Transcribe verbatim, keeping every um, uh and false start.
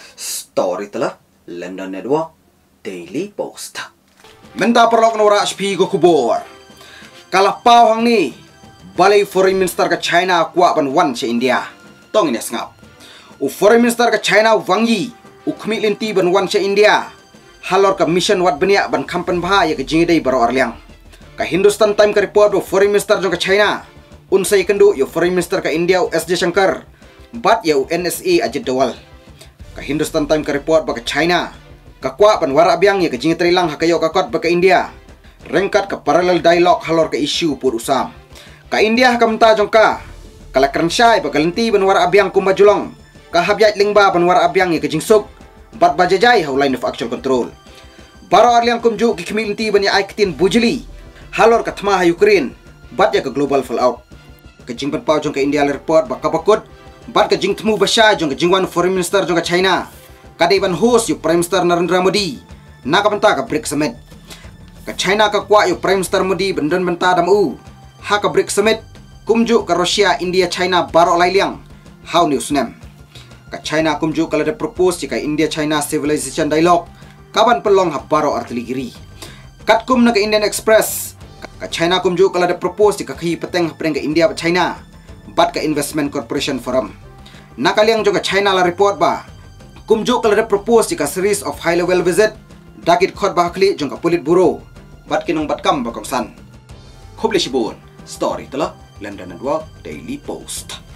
Story telah London Network Daily Post. Menta perlok nora spi go kubor. Kalah pau hang ni balai foreign minister ke China kuat ban wan se India. Tong ini sengap. U foreign minister ke China Wang Yi u kemit linti ban wan se India. Halor ke mission wat beniak ban kampen bahaya ke jingidai baro arliang. Ka Hindustan Time ke report u foreign minister jong ke China. Unsai kendu yu foreign minister ke India u S J Shankar. Bat ya u N S A Ajit Dawal. Ka Hindustan Time ke report ba ke China. Ka kuat ban warak biang ya ke jingit rilang hakayo ka kot ba ke India. Rengkat ke parallel dialog halor ke isu pur usam. Ka India ka menta jong ka. Kala kerensyai ba kalenti ban warak biang kumba julong. Ka habyat lingba ban warak biang ya ke jingsuk. Bat bajajai how line of actual control. Baro arliang kumju ki kemilenti ban ya aiktin bujili. Halor ka thma ha Ukraine. Bat ya ke global fallout. Ka jingpan pau jong ke India report ba kapakut. Bat ka jing temu basya jong ke jingwan foreign minister jong ke China. Kadai ban host yu Prime Minister Narendra Modi. Nak benta ka BRICS Summit. Ka China ka kuat yu Prime Minister Modi bendan benta dam u. Ha ka BRICS Summit kumju ka Russia, India, China baro lailiang. How news nem. Ka China kumju kala de propose jika India China civilization dialogue. Kaban pelong ha baro artiligiri. Kat kum na ka Indian Express. Ka China kumju kala de propose jika khi peteng preng ka India China. Bat ka Investment Corporation Forum. Nakaliang juga China la report ba. Kumjo kala de propose jika series of high level visit. Dakit khot bahakli jong ka Politburo. Bat kinong bat kam bakong san. Khobli shibun. Story telah London Network Daily Post.